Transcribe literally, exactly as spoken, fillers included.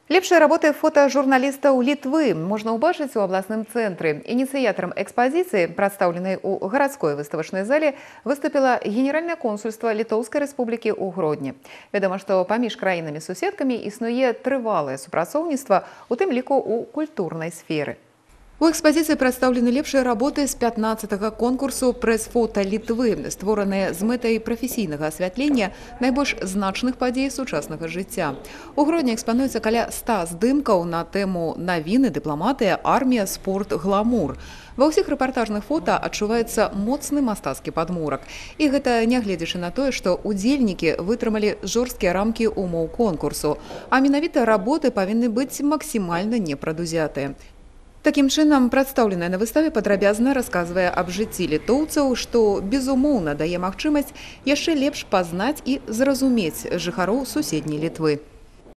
Лепшие работы фотожурналістаў Літвы можна ўбачыць у абласным цэнтры. Ініцыятарам экспазіцыі, прадстаўленай у гарадской выставачнай зале, выступіла Генеральнае консульства Літоўскай рэспублікі ў Гродні. Вядома, што паміж краінамі-суседкамі існуе трывалае супрацоўніцтва, у тым ліку ў культурнай сферы. У экспазіцыі прадстаўлены лепшыя работы з пятнаццатага конкурсу прэс-фота Літвы, створаныя з мэтай прафесійнага асвятлення найбольш значных падзей сучаснага жыцця. У Гродні экспануецца каля ста здымкаў на тэму навіны, дыпламатыя, армія, спорт, гламур. Ва ўсіх рэпартажных фота адчуваецца моцны мастацкі падмурак. І гэта нягледзячы на тое, што удзельнікі вытрымалі жорсткія рамкі умоў конкурсу, а менавіта работы павінны быць максімальна непрадузятыя. Такім чынам, прадстаўленая на выставе падрабязна расказвае аб жыцці літоўцаў, што, безумоўна, дае магчымасць яшчэ лепш пазнаць і зразумець жыхароў суседняй Літвы.